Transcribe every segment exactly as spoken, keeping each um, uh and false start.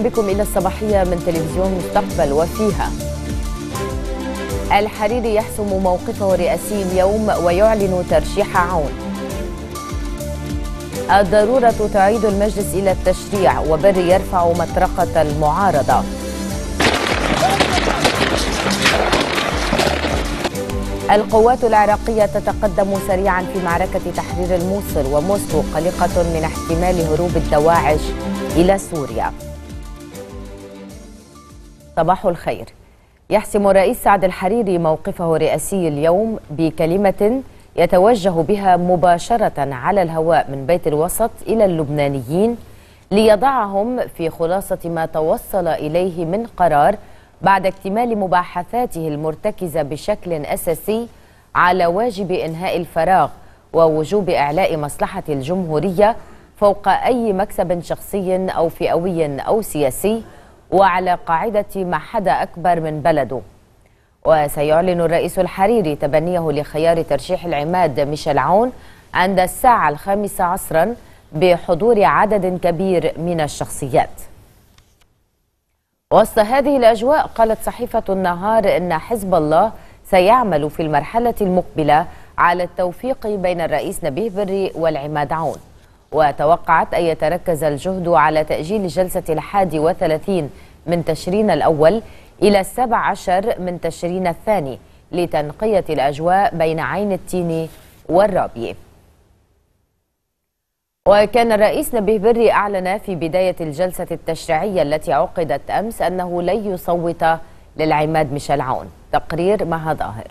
بكم إلى الصباحية من تلفزيون مستقبل، وفيها الحريري يحسم موقفه الرئاسي اليوم ويعلن ترشيح عون. الضرورة تعيد المجلس إلى التشريع، وبر يرفع مطرقة المعارضة. القوات العراقية تتقدم سريعا في معركة تحرير الموصل، وموسكو قلقة من احتمال هروب الدواعش إلى سوريا. صباح الخير. يحسم الرئيس سعد الحريري موقفه الرئاسي اليوم بكلمة يتوجه بها مباشرة على الهواء من بيت الوسط إلى اللبنانيين ليضعهم في خلاصة ما توصل إليه من قرار بعد اكتمال مباحثاته المرتكزة بشكل أساسي على واجب إنهاء الفراغ ووجوب إعلاء مصلحة الجمهورية فوق أي مكسب شخصي أو فئوي أو سياسي، وعلى قاعدة ما حدا أكبر من بلده. وسيعلن الرئيس الحريري تبنيه لخيار ترشيح العماد ميشيل عون عند الساعة الخامسة عصرا بحضور عدد كبير من الشخصيات. وسط هذه الأجواء قالت صحيفة النهار إن حزب الله سيعمل في المرحلة المقبلة على التوفيق بين الرئيس نبيه بري والعماد عون، وتوقعت أن يتركز الجهد على تأجيل جلسة الحادي وثلاثين من تشرين الأول إلى السابع عشر من تشرين الثاني لتنقية الأجواء بين عين التين والرابية. وكان الرئيس نبيه بري أعلن في بداية الجلسة التشريعية التي عقدت أمس أنه لن يصوت للعماد ميشيل عون. تقرير مها ظاهر.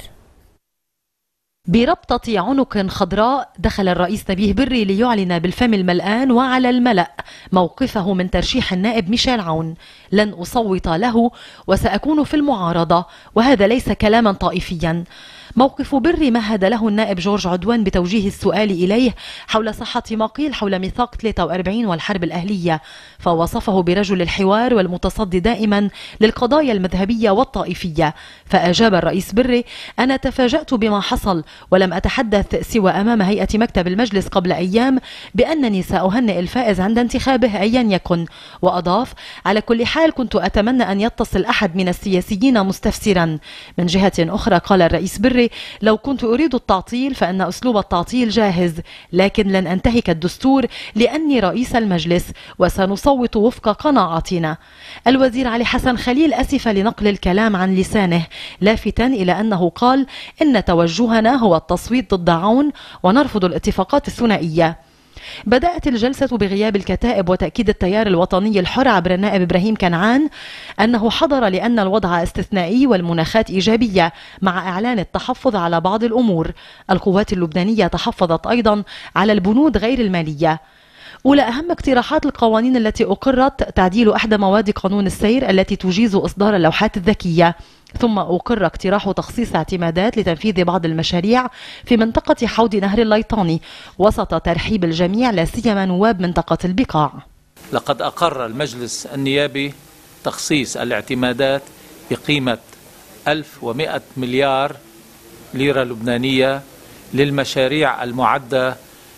بربطة عنق خضراء دخل الرئيس نبيه بري ليعلن بالفم الملآن وعلى الملأ موقفه من ترشيح النائب ميشيل عون. لن أصوت له وسأكون في المعارضة، وهذا ليس كلاما طائفيا. موقف بري مهد له النائب جورج عدوان بتوجيه السؤال إليه حول صحة ما قيل حول ميثاق ثلاثة وأربعين والحرب الأهلية، فوصفه برجل الحوار والمتصدي دائما للقضايا المذهبية والطائفية. فأجاب الرئيس بري: أنا تفاجأت بما حصل ولم أتحدث سوى أمام هيئة مكتب المجلس قبل أيام بأنني سأهنئ الفائز عند انتخابه أيا يكن. وأضاف: على كل حال كنت أتمنى أن يتصل أحد من السياسيين مستفسرا. من جهة أخرى قال الرئيس بري: لو كنت أريد التعطيل فإن أسلوب التعطيل جاهز، لكن لن أنتهك الدستور لأني رئيس المجلس وسنصوت وفق قناعاتنا. الوزير علي حسن خليل أسف لنقل الكلام عن لسانه، لافتا إلى أنه قال: إن توجهنا هو التصويت ضد عون ونرفض الاتفاقات الثنائية. بدأت الجلسة بغياب الكتائب وتأكيد التيار الوطني الحر عبر النائب إبراهيم كنعان أنه حضر لأن الوضع استثنائي والمناخات إيجابية، مع إعلان التحفظ على بعض الأمور. القوات اللبنانية تحفظت أيضا على البنود غير المالية. أولى أهم اقتراحات القوانين التي أقرت تعديل أحدى مواد قانون السير التي تجيز إصدار اللوحات الذكية، ثم أقر اقتراح تخصيص اعتمادات لتنفيذ بعض المشاريع في منطقة حوض نهر الليطاني وسط ترحيب الجميع لا سيما نواب منطقة البقاع. لقد أقر المجلس النيابي تخصيص الاعتمادات بقيمة ألف ومئة مليار ليرة لبنانية للمشاريع المعدة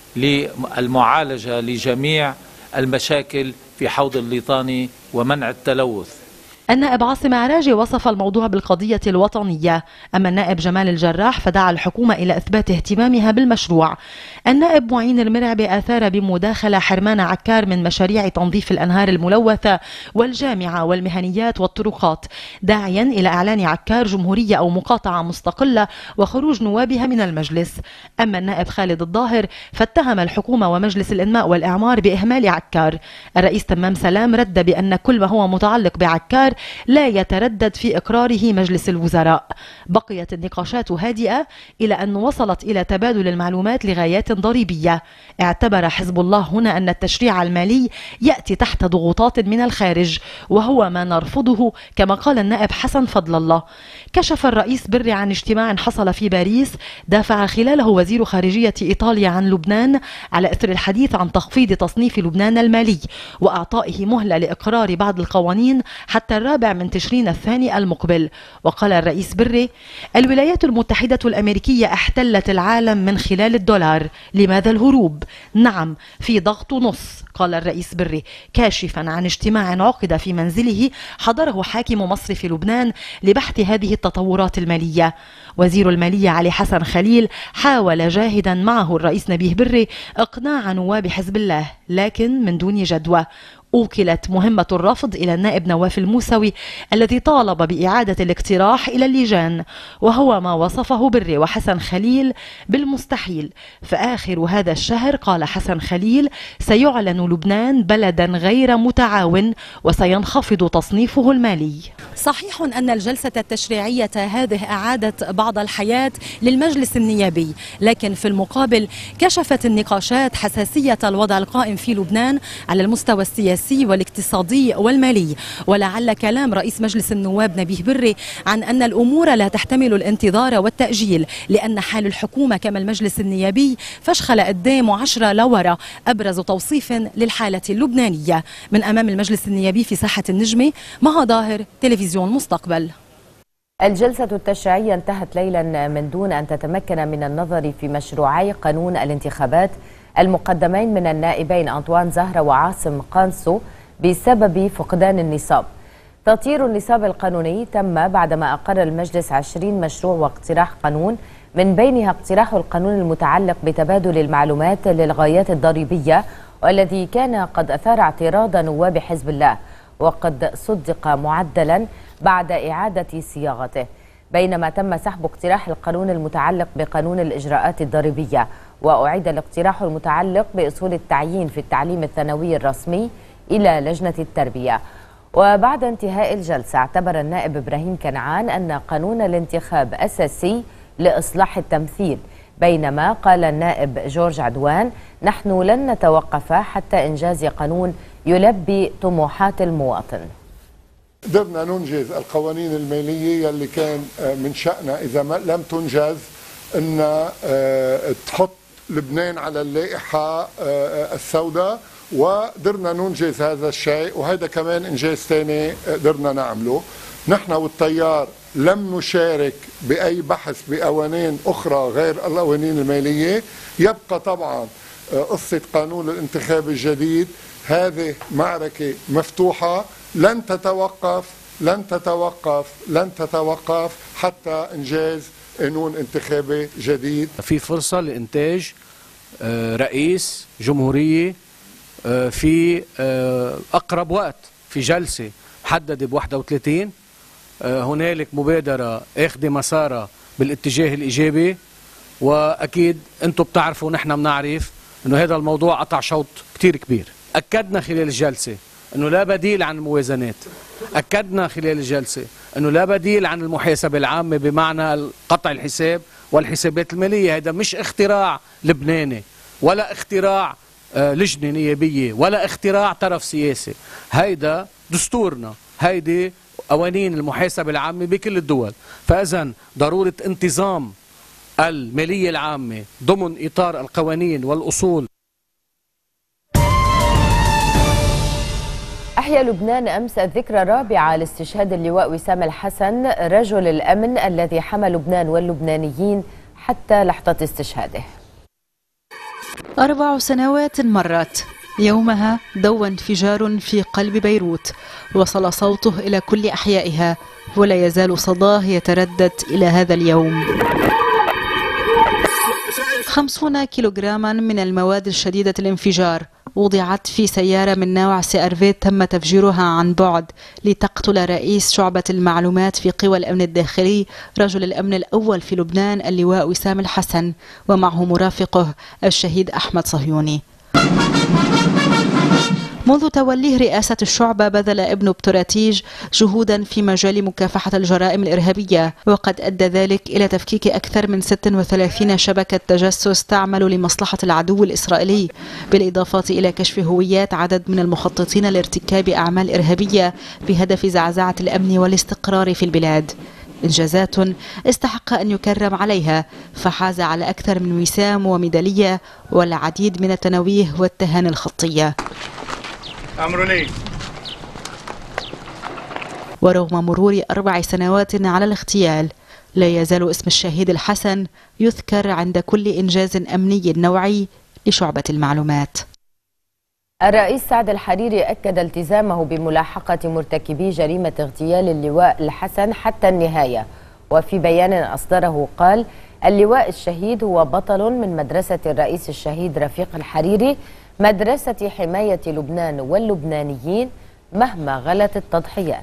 للمعالجة لجميع المشاكل في حوض الليطاني ومنع التلوث. النائب عاصم عراجي وصف الموضوع بالقضية الوطنية، أما النائب جمال الجراح فدعا الحكومة إلى إثبات اهتمامها بالمشروع. النائب معين المرعبي أثار بمداخلة حرمان عكار من مشاريع تنظيف الأنهار الملوثة والجامعة والمهنيات والطرقات، داعيا إلى إعلان عكار جمهورية أو مقاطعة مستقلة وخروج نوابها من المجلس. أما النائب خالد الظاهر فاتهم الحكومة ومجلس الإنماء والإعمار بإهمال عكار. الرئيس تمام سلام رد بأن كل ما هو متعلق بعكار لا يتردد في إقراره مجلس الوزراء. بقيت النقاشات هادئة إلى أن وصلت إلى تبادل المعلومات لغايات ضريبية. اعتبر حزب الله هنا أن التشريع المالي يأتي تحت ضغوطات من الخارج، وهو ما نرفضه كما قال النائب حسن فضل الله. كشف الرئيس بري عن اجتماع حصل في باريس دافع خلاله وزير خارجية إيطاليا عن لبنان على إثر الحديث عن تخفيض تصنيف لبنان المالي وأعطائه مهلة لإقرار بعض القوانين حتى الرابع من تشرين الثاني المقبل. وقال الرئيس بري: الولايات المتحدة الأمريكية احتلت العالم من خلال الدولار، لماذا الهروب؟ نعم، في ضغط نص، قال الرئيس بري، كاشفا عن اجتماع عقد في منزله حضره حاكم مصرف لبنان لبحث هذه التطورات المالية. وزير المالية علي حسن خليل حاول جاهدا معه الرئيس نبيه بري إقناع نواب حزب الله، لكن من دون جدوى. أوكلت مهمة الرفض إلى النائب نواف الموسوي الذي طالب بإعادة الاقتراح إلى اللجان، وهو ما وصفه بري وحسن خليل بالمستحيل. فآخر هذا الشهر قال حسن خليل: سيعلن لبنان بلدا غير متعاون وسينخفض تصنيفه المالي. صحيح أن الجلسة التشريعية هذه أعادت بعض الحياة للمجلس النيابي، لكن في المقابل كشفت النقاشات حساسية الوضع القائم في لبنان على المستوى السياسي والاقتصادي والمالي. ولعل كلام رئيس مجلس النواب نبيه بري عن أن الأمور لا تحتمل الانتظار والتأجيل لأن حال الحكومة كما المجلس النيابي فشخل قدام وعشرة لورا أبرز توصيف للحالة اللبنانية. من أمام المجلس النيابي في ساحة النجمة، مها ظاهر، تلفزيون مستقبل. الجلسة التشريعية انتهت ليلا من دون أن تتمكن من النظر في مشروعي قانون الانتخابات المقدمين من النائبين أنطوان زهرة وعاصم قانسو بسبب فقدان النصاب. تطيير النصاب القانوني تم بعدما أقر المجلس عشرين مشروع واقتراح قانون، من بينها اقتراح القانون المتعلق بتبادل المعلومات للغايات الضريبية، والذي كان قد أثار اعتراض نواب حزب الله وقد صدق معدلا بعد إعادة صياغته. بينما تم سحب اقتراح القانون المتعلق بقانون الإجراءات الضريبية، وأعيد الاقتراح المتعلق بأصول التعيين في التعليم الثانوي الرسمي إلى لجنة التربية. وبعد انتهاء الجلسة اعتبر النائب إبراهيم كنعان أن قانون الانتخاب أساسي لإصلاح التمثيل، بينما قال النائب جورج عدوان: نحن لن نتوقف حتى إنجاز قانون يلبي طموحات المواطن. قدرنا ننجز القوانين المالية اللي كان من شأنها إذا ما لم تنجز أن تحط لبنان على اللائحة السوداء، وقدرنا ننجز هذا الشيء، وهذا كمان إنجاز ثاني قدرنا نعمله. نحن والتيار لم نشارك بأي بحث بقوانين أخرى غير القوانين المالية. يبقى طبعا قصة قانون الانتخاب الجديد، هذه معركة مفتوحة لن تتوقف لن تتوقف لن تتوقف حتى إنجاز قانون انتخابي جديد. في فرصة لإنتاج رئيس جمهورية في أقرب وقت، في جلسة محددة ب واحد وثلاثين. هنالك مبادرة اخذ مسارها بالاتجاه الإيجابي، وأكيد أنتم بتعرفوا ونحن بنعرف أنه هذا الموضوع قطع شوط كتير كبير. أكدنا خلال الجلسة أنه لا بديل عن الموازنات، أكدنا خلال الجلسة أنه لا بديل عن المحاسبة العامة بمعنى قطع الحساب والحسابات المالية. هذا مش اختراع لبناني ولا اختراع لجنة نيابية ولا اختراع طرف سياسي، هيدا دستورنا، هيدي قوانين المحاسبة العامة بكل الدول. فإذن ضرورة انتظام المالية العامة ضمن إطار القوانين والأصول. أحيا لبنان أمس الذكرى الرابعة لاستشهاد اللواء وسام الحسن، رجل الأمن الذي حمى لبنان واللبنانيين حتى لحظة استشهاده. أربع سنوات مرت، يومها دوى انفجار في قلب بيروت، وصل صوته إلى كل أحيائها، ولا يزال صداه يتردد إلى هذا اليوم. خمسون كيلوغراما من المواد الشديدة الانفجار وضعت في سيارة من نوع سي ار في تم تفجيرها عن بعد لتقتل رئيس شعبة المعلومات في قوى الأمن الداخلي، رجل الأمن الأول في لبنان اللواء وسام الحسن، ومعه مرافقه الشهيد أحمد صهيوني. منذ توليه رئاسة الشعبة بذل ابن بتراتيج جهودا في مجال مكافحة الجرائم الإرهابية، وقد أدى ذلك إلى تفكيك أكثر من ستة وثلاثين شبكة تجسس تعمل لمصلحة العدو الإسرائيلي، بالإضافة إلى كشف هويات عدد من المخططين لارتكاب أعمال إرهابية بهدف زعزعة الأمن والاستقرار في البلاد. إنجازات استحق أن يكرم عليها، فحاز على أكثر من وسام وميدالية والعديد من التنويه والتهاني الخطية. ورغم مرور أربع سنوات على الاغتيال لا يزال اسم الشهيد الحسن يذكر عند كل إنجاز أمني نوعي لشعبة المعلومات. الرئيس سعد الحريري أكد التزامه بملاحقة مرتكبي جريمة اغتيال اللواء الحسن حتى النهاية، وفي بيان أصدره قال: اللواء الشهيد هو بطل من مدرسة الرئيس الشهيد رفيق الحريري، مدرسة حماية لبنان واللبنانيين مهما غلت التضحيات.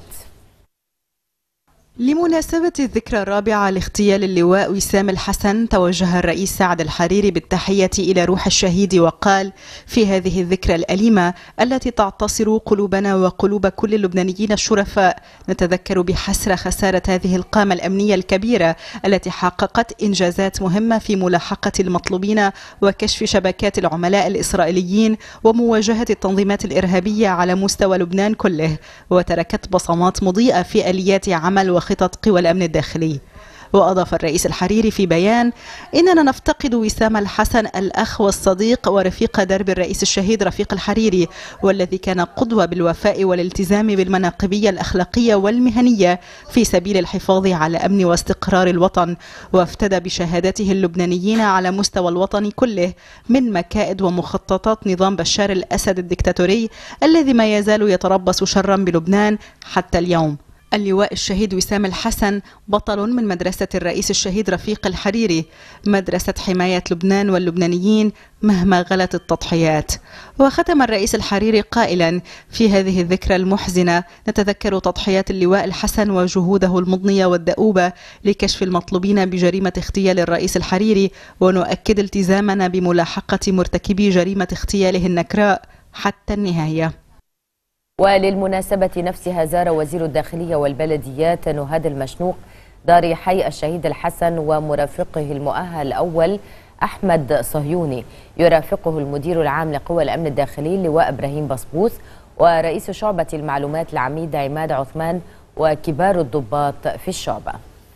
لمناسبة الذكرى الرابعة لاغتيال اللواء وسام الحسن، توجه الرئيس سعد الحريري بالتحية إلى روح الشهيد وقال: في هذه الذكرى الأليمة التي تعتصر قلوبنا وقلوب كل اللبنانيين الشرفاء، نتذكر بحسرة خسارة هذه القامة الأمنية الكبيرة التي حققت إنجازات مهمة في ملاحقة المطلوبين وكشف شبكات العملاء الإسرائيليين ومواجهة التنظيمات الإرهابية على مستوى لبنان كله، وتركت بصمات مضيئة في آليات عمل خطط قوى الأمن الداخلي. وأضاف الرئيس الحريري في بيان: إننا نفتقد وسام الحسن الأخ والصديق ورفيق درب الرئيس الشهيد رفيق الحريري، والذي كان قدوة بالوفاء والالتزام بالمناقبية الأخلاقية والمهنية في سبيل الحفاظ على أمن واستقرار الوطن، وافتدى بشهادته اللبنانيين على مستوى الوطن كله من مكائد ومخططات نظام بشار الأسد الدكتاتوري الذي ما يزال يتربص شرا بلبنان حتى اليوم. اللواء الشهيد وسام الحسن بطل من مدرسة الرئيس الشهيد رفيق الحريري، مدرسة حماية لبنان واللبنانيين مهما غلت التضحيات. وختم الرئيس الحريري قائلا: في هذه الذكرى المحزنة نتذكر تضحيات اللواء الحسن وجهوده المضنية والدؤوبة لكشف المطلوبين بجريمة اغتيال الرئيس الحريري، ونؤكد التزامنا بملاحقة مرتكبي جريمة اغتياله النكراء حتى النهاية. وللمناسبة نفسها زار وزير الداخلية والبلديات نهاد المشنوق دار حي الشهيد الحسن ومرافقه المؤهل الأول أحمد صهيوني، يرافقه المدير العام لقوى الأمن الداخلي اللواء إبراهيم بصبوس ورئيس شعبة المعلومات العميد عماد عثمان وكبار الضباط في الشعبة.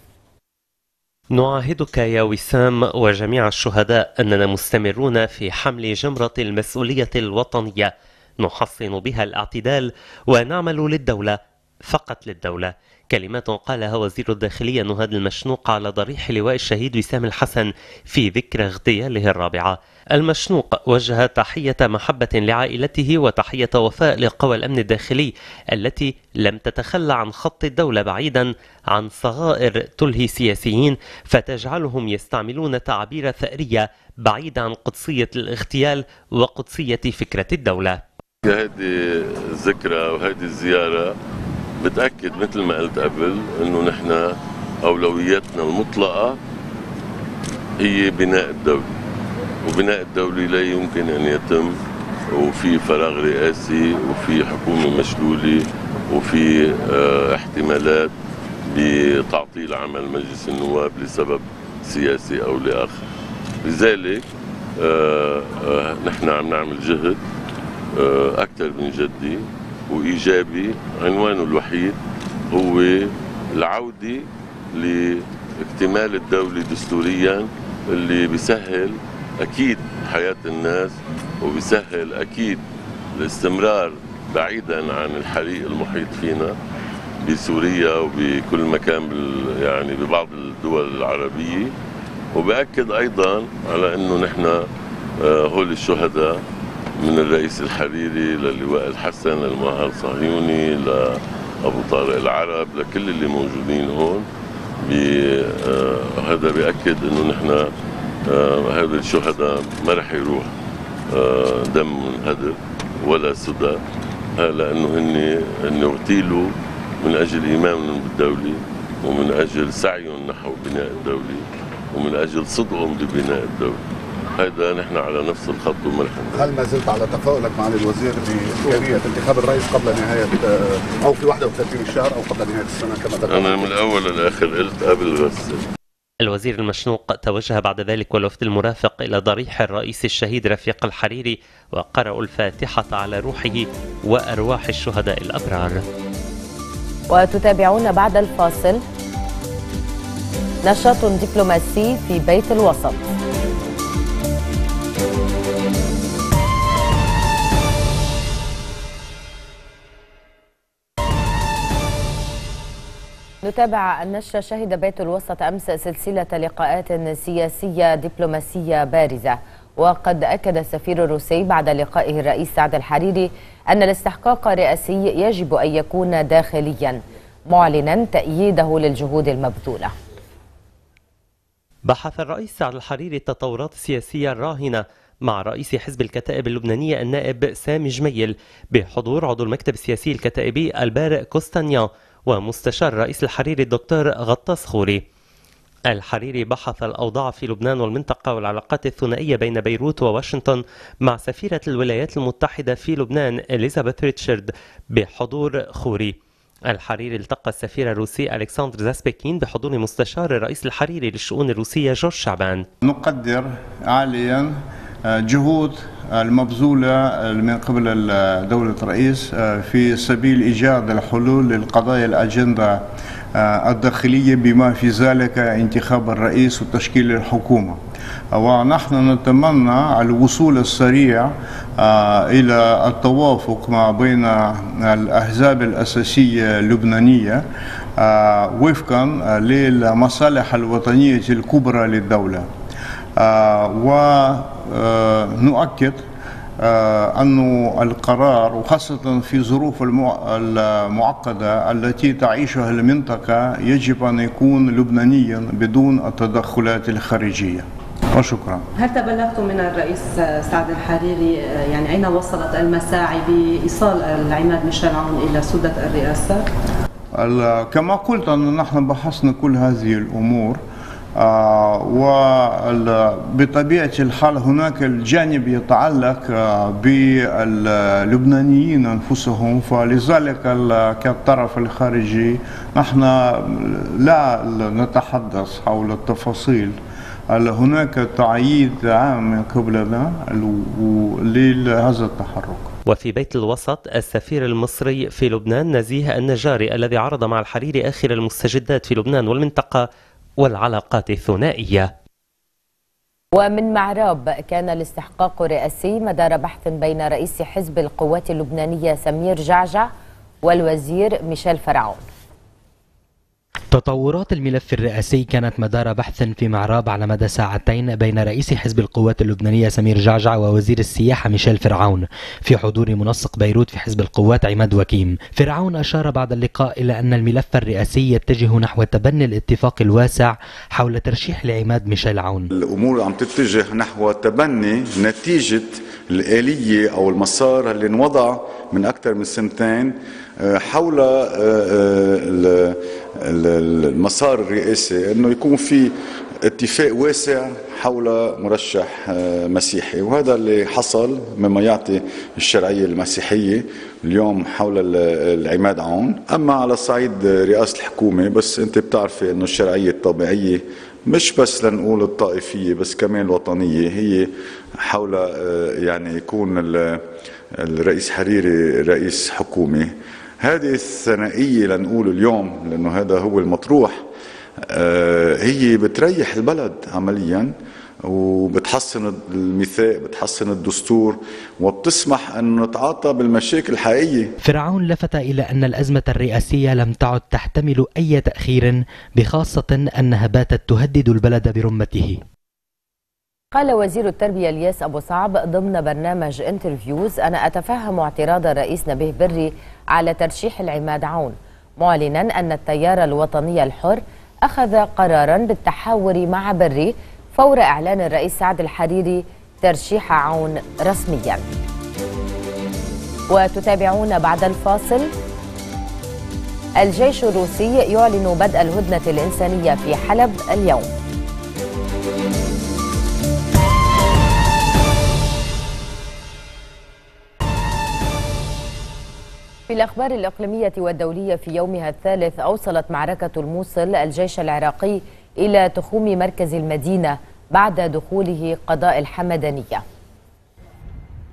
نعاهدك يا وسام وجميع الشهداء أننا مستمرون في حمل جمرة المسؤولية الوطنية نحصن بها الاعتدال ونعمل للدولة فقط للدولة. كلمات قالها وزير الداخلية نهاد المشنوق على ضريح لواء الشهيد وسام الحسن في ذكرى اغتياله الرابعة. المشنوق وجه تحية محبة لعائلته وتحية وفاء لقوى الأمن الداخلي التي لم تتخلى عن خط الدولة بعيدا عن صغائر تلهي سياسيين فتجعلهم يستعملون تعابير ثأرية بعيدة عن قدسية الاغتيال وقدسية فكرة الدولة. هذه الذكرى وهذه الزيارة بتأكد مثل ما قلت قبل انه نحن اولوياتنا المطلقة هي بناء الدولة، وبناء الدولة لا يمكن ان يتم وفي فراغ رئاسي وفي حكومة مشلولة وفي اه احتمالات بتعطيل عمل مجلس النواب لسبب سياسي او لاخر. لذلك اه اه نحن عم نعمل جهد أكثر من جدي وإيجابي، عنوانه الوحيد هو العودة لاكتمال الدولة دستوريا اللي بيسهل أكيد حياة الناس وبيسهل أكيد الاستمرار بعيدا عن الحريق المحيط فينا بسوريا وبكل مكان يعني ببعض الدول العربية. وبأكد أيضا على أنه نحن هول الشهداء من الرئيس الحريري للواء الحسن للمؤهل صهيوني لأبو طارق العرب لكل اللي موجودين هون، هذا بيأكد انه نحن هذول الشهداء ما رح يروح دم هدر ولا سدى، لانه هن هن اغتيلوا من اجل ايمانهم بالدوله ومن اجل سعيهم نحو بناء الدوله ومن اجل صدقهم ببناء الدوله. هذا نحن على نفس الخط ومرحب. هل ما زلت على تفاؤلك مع الوزير بإمكانية انتخاب الرئيس قبل نهاية أو في واحد وثلاثين الشهر أو قبل نهاية السنة كما ذكرت؟ أنا من الأول للآخر قلت قبل غسل. الوزير المشنوق توجه بعد ذلك والوفد المرافق إلى ضريح الرئيس الشهيد رفيق الحريري وقرأوا الفاتحة على روحه وأرواح الشهداء الأبرار. وتتابعون بعد الفاصل نشاط دبلوماسي في بيت الوسط. نتابع النشرة. شهد بيت الوسط أمس سلسلة لقاءات سياسية دبلوماسية بارزة، وقد أكد السفير الروسي بعد لقائه الرئيس سعد الحريري أن الاستحقاق الرئاسي يجب أن يكون داخليا، معلنا تأييده للجهود المبذولة. بحث الرئيس سعد الحريري التطورات السياسية الراهنة مع رئيس حزب الكتائب اللبنانية النائب سامي جميل بحضور عضو المكتب السياسي الكتائبي البارق كوستانيان ومستشار رئيس الحريري الدكتور غطاس خوري. الحريري بحث الأوضاع في لبنان والمنطقة والعلاقات الثنائية بين بيروت وواشنطن مع سفيرة الولايات المتحدة في لبنان إليزابيث ريتشارد بحضور خوري. الحريري التقى السفير الروسي ألكسندر زاسبيكين بحضور مستشار الرئيس الحريري للشؤون الروسية جورج شعبان. نقدر عاليا جهود المبذولة من قبل دولة الرئيس في سبيل إيجاد الحلول للقضايا الأجندة الداخلية بما في ذلك انتخاب الرئيس وتشكيل الحكومة، ونحن نتمنى الوصول السريع إلى التوافق ما بين الأحزاب الأساسية اللبنانية وفقا للمصالح الوطنية الكبرى للدولة. ونؤكد أن القرار وخاصة في ظروف المعقدة التي تعيشها المنطقة يجب أن يكون لبنانيا بدون التدخلات الخارجية. وشكرا. هل تبلغتم من الرئيس سعد الحريري يعني أين وصلت المساعي بإيصال العماد ميشيل عون إلى سدة الرئاسة؟ كما قلت أن نحن بحثنا كل هذه الأمور، آه وبطبيعة الحال هناك الجانب يتعلق آه باللبنانيين أنفسهم، فلذلك كالطرف الخارجي نحن لا نتحدث حول التفاصيل. هناك تعييد عام من قبلنا لهذا التحرك. وفي بيت الوسط السفير المصري في لبنان نزيه النجاري الذي عرض مع الحريري آخر المستجدات في لبنان والمنطقة والعلاقات الثنائية. ومن معراب كان الاستحقاق الرئاسي مدار بحث بين رئيس حزب القوات اللبنانية سمير جعجع والوزير ميشيل فرعون. تطورات الملف الرئاسي كانت مدار بحث في معراب على مدى ساعتين بين رئيس حزب القوات اللبنانية سمير جعجع ووزير السياحة ميشيل فرعون في حضور منسق بيروت في حزب القوات عماد وكيم. فرعون أشار بعد اللقاء إلى أن الملف الرئاسي يتجه نحو تبني الاتفاق الواسع حول ترشيح لعماد ميشيل عون. الأمور عم تتجه نحو تبني نتيجة الآلية أو المسار اللي انوضع من أكثر من سنتين حول المسار الرئاسي، انه يكون في اتفاق واسع حول مرشح مسيحي، وهذا اللي حصل مما يعطي الشرعيه المسيحيه اليوم حول العماد عون. اما على صعيد رئاسه الحكومه، بس انت بتعرفي انه الشرعيه الطبيعيه مش بس لنقول الطائفيه بس كمان الوطنيه هي حول يعني يكون الرئيس حريري رئيس حكومه. هذه الثنائية لنقول اليوم لأنه هذا هو المطروح، هي بتريح البلد عمليا وبتحسن الميثاق، بتحسن الدستور، وبتسمح أن نتعاطى بالمشاكل الحقيقية. فرعون لفت إلى أن الأزمة الرئاسية لم تعد تحتمل أي تأخير، بخاصة أنها باتت تهدد البلد برمته. قال وزير التربية الياس أبو صعب ضمن برنامج انترفيوز: أنا أتفهم اعتراض الرئيس نبيه بري على ترشيح العماد عون، معلنا أن التيار الوطني الحر أخذ قرارا بالتحاور مع بري فور إعلان الرئيس سعد الحريري ترشيح عون رسميا. وتتابعون بعد الفاصل. الجيش الروسي يعلن بدء الهدنة الإنسانية في حلب اليوم. في الأخبار الإقليمية والدولية في يومها الثالث، أوصلت معركة الموصل الجيش العراقي إلى تخوم مركز المدينة بعد دخوله قضاء الحمدانية.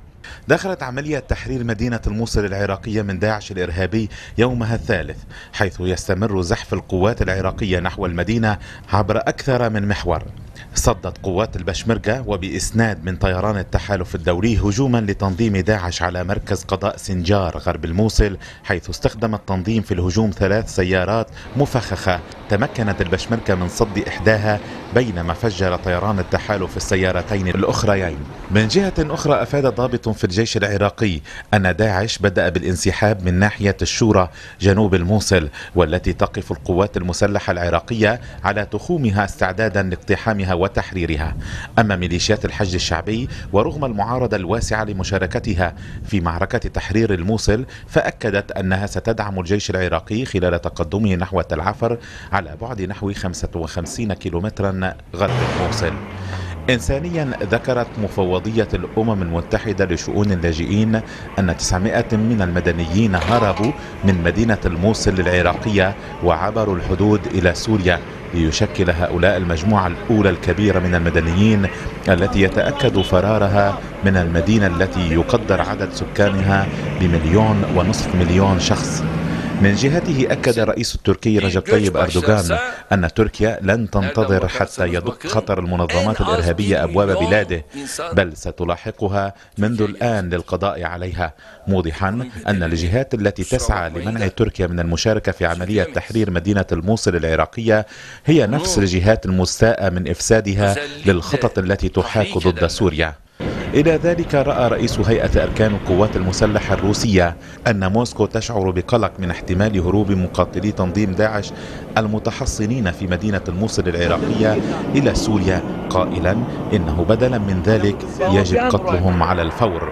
دخلت عملية تحرير مدينة الموصل العراقية من داعش الإرهابي يومها الثالث، حيث يستمر زحف القوات العراقية نحو المدينة عبر أكثر من محور. صدت قوات البشمركة وبإسناد من طيران التحالف الدولي هجوما لتنظيم داعش على مركز قضاء سنجار غرب الموصل، حيث استخدم التنظيم في الهجوم ثلاث سيارات مفخخة تمكنت البشمركة من صد إحداها، بينما فجر طيران التحالف السيارتين الأخريين. من جهة أخرى أفاد ضابط في الجيش العراقي أن داعش بدأ بالانسحاب من ناحية الشورى جنوب الموصل، والتي تقف القوات المسلحة العراقية على تخومها استعدادا لاقتحامها وتحريرها. أما ميليشيات الحشد الشعبي ورغم المعارضة الواسعة لمشاركتها في معركة تحرير الموصل، فأكدت أنها ستدعم الجيش العراقي خلال تقدمه نحو تل عفر على بعد نحو خمسة وخمسين كيلومترا غرب الموصل. إنسانيا، ذكرت مفوضية الأمم المتحدة لشؤون اللاجئين أن تسعمائة من المدنيين هربوا من مدينة الموصل العراقية وعبروا الحدود إلى سوريا، ليشكل هؤلاء المجموعة الأولى الكبيرة من المدنيين التي يتأكد فرارها من المدينة التي يقدر عدد سكانها بمليون ونصف مليون شخص. من جهته أكد الرئيس التركي رجب طيب أردوغان أن تركيا لن تنتظر حتى يدق خطر المنظمات الإرهابية أبواب بلاده، بل ستلاحقها منذ الآن للقضاء عليها، موضحا أن الجهات التي تسعى لمنع تركيا من المشاركة في عملية تحرير مدينة الموصل العراقية هي نفس الجهات المستاءة من إفسادها للخطط التي تحاك ضد سوريا. إلى ذلك، رأى رئيس هيئة أركان القوات المسلحة الروسية أن موسكو تشعر بقلق من احتمال هروب مقاتلي تنظيم داعش المتحصنين في مدينة الموصل العراقية إلى سوريا، قائلا إنه بدلا من ذلك يجب قتلهم على الفور.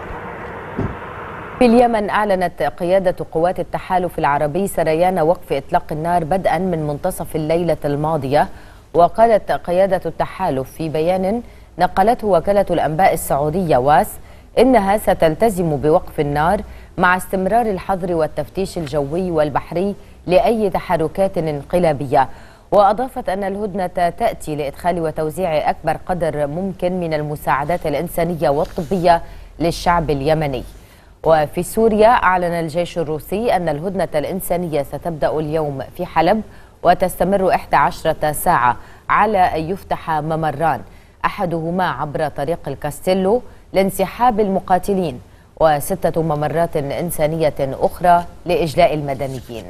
في اليمن، أعلنت قيادة قوات التحالف العربي سريان وقف إطلاق النار بدءا من منتصف الليلة الماضية. وقالت قيادة التحالف في بيان نقلته وكالة الأنباء السعودية واس إنها ستلتزم بوقف النار مع استمرار الحظر والتفتيش الجوي والبحري لأي تحركات انقلابية. وأضافت أن الهدنة تأتي لإدخال وتوزيع أكبر قدر ممكن من المساعدات الإنسانية والطبية للشعب اليمني. وفي سوريا، أعلن الجيش الروسي أن الهدنة الإنسانية ستبدأ اليوم في حلب وتستمر إحدى عشرة ساعة على أن يفتح ممران، أحدهما عبر طريق الكاستيلو لانسحاب المقاتلين، وستة ممرات إنسانية أخرى لإجلاء المدنيين.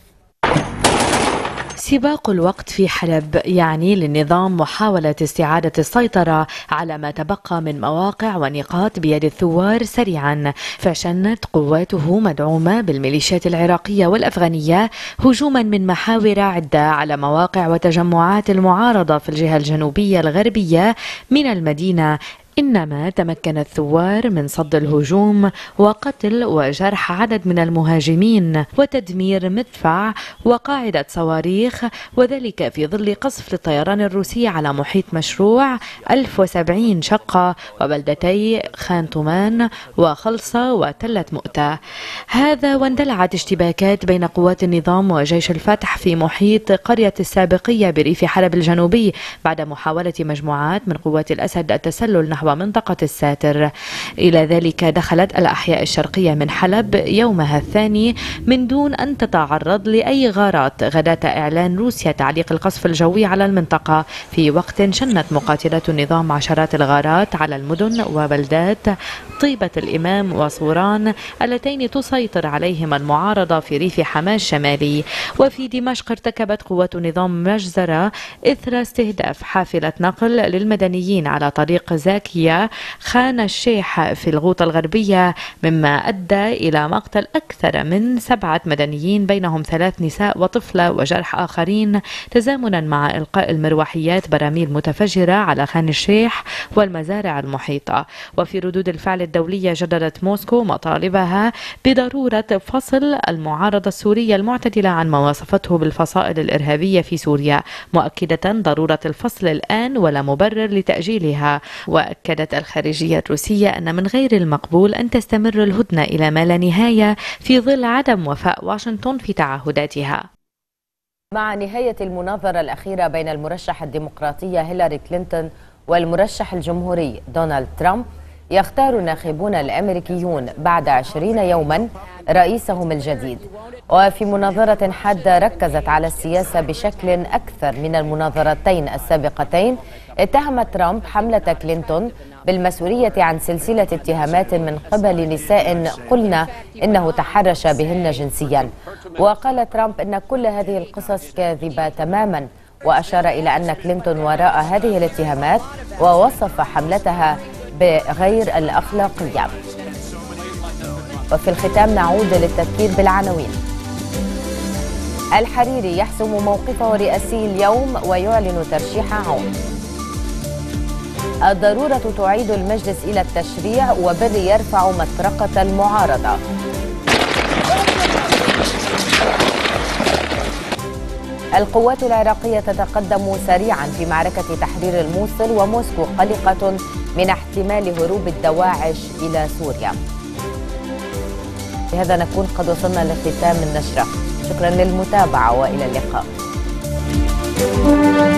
سباق الوقت في حلب يعني للنظام محاولة استعادة السيطرة على ما تبقى من مواقع ونقاط بيد الثوار سريعا، فشنت قواته مدعومة بالميليشيات العراقية والأفغانية هجوما من محاور عدة على مواقع وتجمعات المعارضة في الجهة الجنوبية الغربية من المدينة. إنما تمكن الثوار من صد الهجوم وقتل وجرح عدد من المهاجمين وتدمير مدفع وقاعدة صواريخ، وذلك في ظل قصف للطيران الروسي على محيط مشروع ألف وسبعين شقة وبلدتي خان طومان وخلصة وتلة مؤتة. هذا واندلعت اشتباكات بين قوات النظام وجيش الفتح في محيط قرية السابقية بريف حلب الجنوبي بعد محاولة مجموعات من قوات الأسد التسلل نحو منطقة الساتر. إلى ذلك، دخلت الأحياء الشرقية من حلب يومها الثاني من دون أن تتعرض لأي غارات غداة إعلان روسيا تعليق القصف الجوي على المنطقة، في وقت شنت مقاتلات النظام عشرات الغارات على المدن وبلدات طيبة الإمام وصوران اللتين تسيطر عليهما المعارضة في ريف حماة الشمالي. وفي دمشق، ارتكبت قوات النظام مجزرة إثر استهداف حافلة نقل للمدنيين على طريق زاكية خان الشيح في الغوطة الغربية، مما أدى إلى مقتل أكثر من سبعة مدنيين بينهم ثلاث نساء وطفلة وجرح آخرين، تزامنا مع إلقاء المروحيات براميل متفجرة على خان الشيح والمزارع المحيطة. وفي ردود الفعل الدولية، جددت موسكو مطالبها بضرورة فصل المعارضة السورية المعتدلة عن ما وصفته بالفصائل الإرهابية في سوريا، مؤكدة ضرورة الفصل الآن ولا مبرر لتأجيلها. وأكدت الخارجية الروسية أن من غير المقبول أن تستمر الهدنة إلى ما لا نهاية في ظل عدم وفاء واشنطن في تعهداتها. مع نهاية المناظرة الأخيرة بين المرشح الديمقراطية هيلاري كلينتون والمرشح الجمهوري دونالد ترامب، يختار الناخبون الأمريكيون بعد عشرين يوما رئيسهم الجديد. وفي مناظرة حادة ركزت على السياسة بشكل أكثر من المناظرتين السابقتين، اتهم ترامب حملة كلينتون بالمسؤولية عن سلسلة اتهامات من قبل نساء قلنا إنه تحرش بهن جنسيا. وقال ترامب إن كل هذه القصص كاذبة تماما، وأشار إلى أن كلينتون وراء هذه الاتهامات ووصف حملتها بغير الأخلاقية. وفي الختام نعود للتذكير بالعناوين. الحريري يحسم موقفه الرئاسي اليوم ويعلن ترشيح عون. الضرورة تعيد المجلس إلى التشريع وبري يرفع مطرقة المعارضة. القوات العراقية تتقدم سريعا في معركة تحرير الموصل، وموسكو قلقة من احتمال هروب الدواعش إلى سوريا. بهذا نكون قد وصلنا لختام النشرة. شكرا للمتابعة وإلى اللقاء.